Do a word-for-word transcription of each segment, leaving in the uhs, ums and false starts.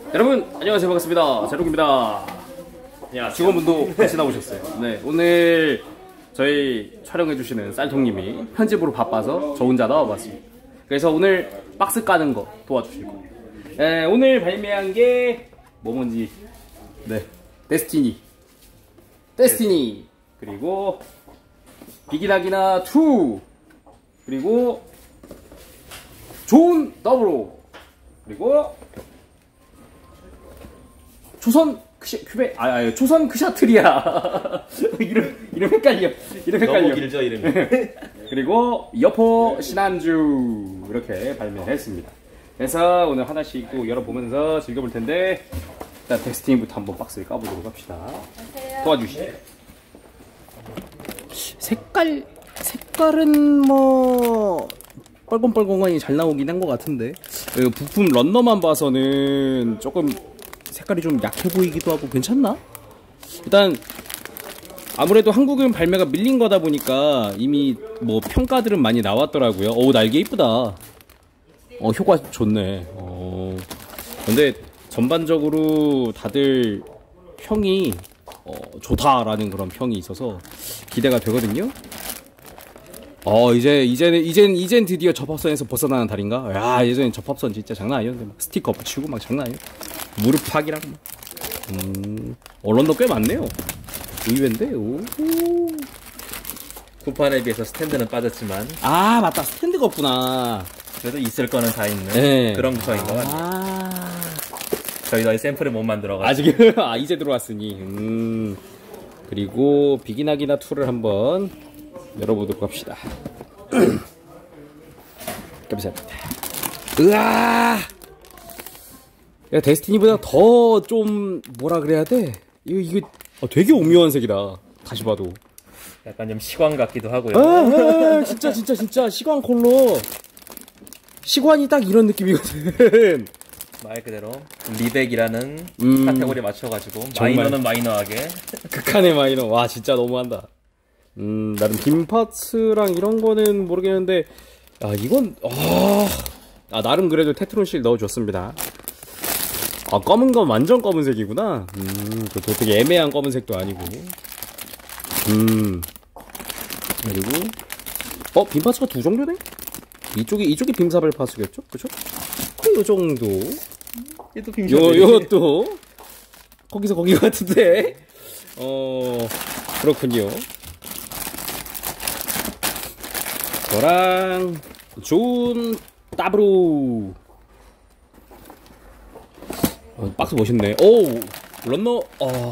여러분 안녕하세요, 반갑습니다. 제록입니다. 야, 직원분도 같이 나오셨어요. 네, 오늘 저희 촬영해주시는 쌀통님이 편집으로 바빠서 저 혼자 나와봤습니다. 그래서 오늘 박스 까는 거 도와주실 거예요. 네, 오늘 발매한 게 뭐 뭔지, 네, 데스티니 데스티니 그리고 비기나기나 투, 그리고 존 더블오, 그리고 초선 크시, 큐베, 아, 아, 초선 크샤트리아. 이름, 이름 헷갈려. 이름 헷갈려. 너무 길죠, 이름이. 그리고 여포 신안주. 이렇게 발매를 했습니다. 그래서 오늘 하나씩 또 열어보면서 즐겨볼 텐데, 일단 데스티니부터 한번 박스를 까보도록 합시다. 안녕하세요. 도와주시죠. 색깔, 색깔은 뭐, 뻘건뻘건하니 잘 나오긴 한 것 같은데, 부품 런너만 봐서는 조금 색깔이 좀 약해 보이기도 하고 괜찮나? 일단 아무래도 한국은 발매가 밀린 거다 보니까 이미 뭐 평가들은 많이 나왔더라고요. 오, 날개 이쁘다. 어, 효과 좋네. 어, 근데 전반적으로 다들 평이 어, 좋다라는 그런 평이 있어서 기대가 되거든요. 어, 이제, 이제는, 이젠, 이젠 드디어 접합선에서 벗어나는 달인가? 야, 예전엔 접합선 진짜 장난 아니었는데, 막 스티커 붙이고 막 장난 아니에요. 무릎 파기랑 막. 음, 언론도 꽤 많네요. 의외인데, 오. 쿠판에 비해서 스탠드는 빠졌지만, 아, 맞다. 스탠드가 없구나. 그래도 있을 거는 다 있는 네. 그런 구성인 것 같아요. 아. 저희도 아직 샘플을 못 만들어가지고. 아직, 아, 이제 들어왔으니. 음. 그리고 비기나기나 투를 한번 열어보도록 합시다. 감사합니다. 으아! 야, 데스티니보다 더 좀 뭐라 그래야 돼? 이거 이거 어, 되게 오묘한 색이다. 다시 봐도. 약간 좀 시광 같기도 하고요. 아, 아, 진짜 진짜 진짜 시관 컬러. 시관이 딱 이런 느낌이거든. 말 그대로 리백이라는 음. 카테고리에 맞춰가지고 정말. 마이너는 마이너하게. 극한의 마이너. 와, 진짜 너무한다. 음, 나름 빔 파츠랑 이런 거는 모르겠는데, 아, 이건, 아, 아 나름 그래도 테트론실 넣어줬습니다. 아, 검은 건 완전 검은색이구나. 음, 그 되게 애매한 검은색도 아니고. 음, 그리고, 어, 빔 파츠가 두 정도네? 이쪽이, 이쪽이 빔사벨 파츠겠죠? 그쵸? 거의 요 정도. 얘도 빔 요, 요것도, 거기서 거기 같은데? 어, 그렇군요. 저랑 존 더블오. 어, 박스 멋있네. 오, 런너. 어,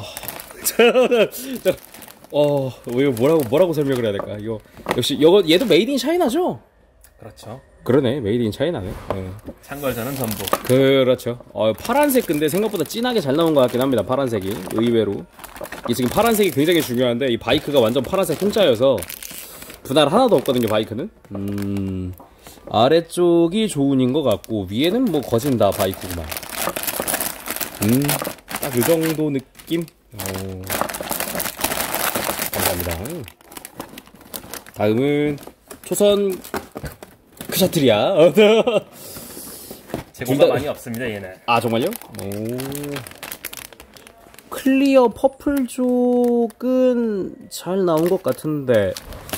어, 이거 뭐라고 뭐라고 설명을 해야 될까? 이거 역시 이거 얘도 메이드 인 차이나죠? 그렇죠. 그러네, 메이드 인 차이나네. 네. 참고해서는 전부. 그렇죠. 어, 파란색 근데 생각보다 진하게 잘 나온 것 같긴 합니다. 파란색이 의외로. 이 지금 파란색이 굉장히 중요한데 이 바이크가 완전 파란색 통짜여서. 분할 하나도 없거든요, 바이크는. 음, 아래쪽이 조은인 것 같고, 위에는 뭐 거진다, 바이크구만. 음, 딱 요 정도 느낌? 오, 감사합니다. 다음은, 초선, 크샤트리아. 재고가 둘 다- 많이 없습니다, 얘는. 아, 정말요? 오. 클리어 퍼플 쪽은 잘 나온 것 같은데,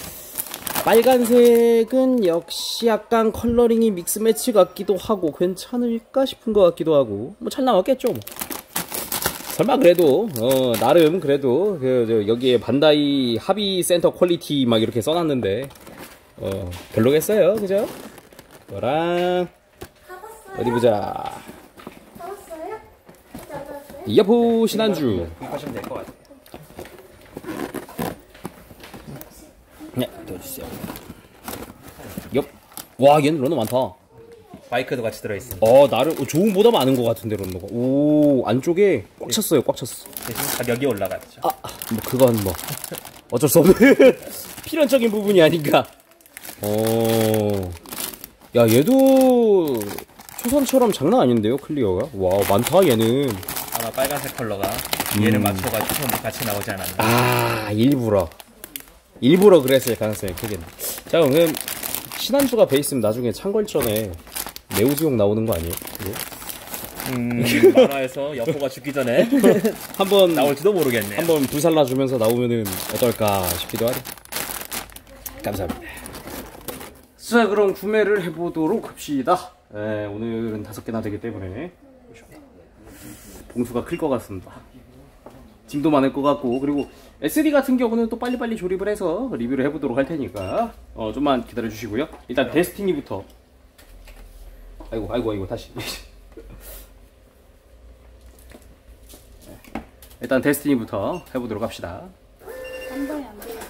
빨간색은 역시 약간 컬러링이 믹스 매치 같기도 하고 괜찮을까 싶은 것 같기도 하고 뭐 잘 나왔겠죠 뭐. 설마 그래도 어 나름 그래도 그 저 여기에 반다이 합의 센터 퀄리티 막 이렇게 써놨는데 어 별로겠어요, 그죠? 이거랑 어디 보자. 사왔어요? 아직 안 사왔어요? 이어포 신안주. 구입하시면 될 것 같아요. 네, 넣어주세요. 옆. 와, 얘는 런너 많다. 마이크도 같이 들어있습니다. 어, 나름 좋은 보다 많은 것 같은데 런너가. 오, 안쪽에 꽉 찼어요, 꽉 찼어. 대신 가격이 올라갔죠. 아, 뭐 그건 뭐 어쩔 수 없는 필연적인 부분이 아닌가. 어, 야, 얘도 초선처럼 장난 아닌데요, 클리어가. 와, 많다 얘는. 아마 빨간색 컬러가 얘를 맞춰가지고 처음부터 같이 나오지 않았나. 아, 일부러. 일부러 그랬을 가능성이 크겠네. 자, 그럼 신안주가 베이스면 나중에 창걸전에 네오지용 나오는 거 아니에요? 그게? 음, 만화에서 여포가 죽기 전에 한번 나올지도 모르겠네요. 한번 불살라 주면서 나오면은 어떨까 싶기도 하네. 감사합니다. 자, 그럼 구매를 해보도록 합시다. 네, 오늘은 다섯 개나 되기 때문에 봉수가 클 것 같습니다. 짐도 많을 것 같고, 그리고 에스디 같은 경우는 또 빨리빨리 조립을 해서 리뷰를 해보도록 할 테니까 어, 좀만 기다려 주시고요. 일단 데스티니부터. 아이고 아이고 아이고 다시. 일단 데스티니부터 해보도록 합시다. 한 번에 안 되겠지?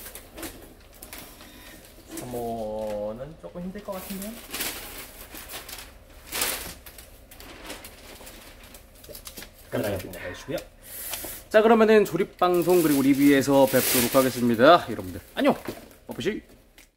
삼 호는 조금 힘들 것 같은데요? 감사합니다. 해주시고요. 자, 그러면은 조립 방송 그리고 리뷰에서 뵙도록 하겠습니다. 여러분들 안녕. 버프시.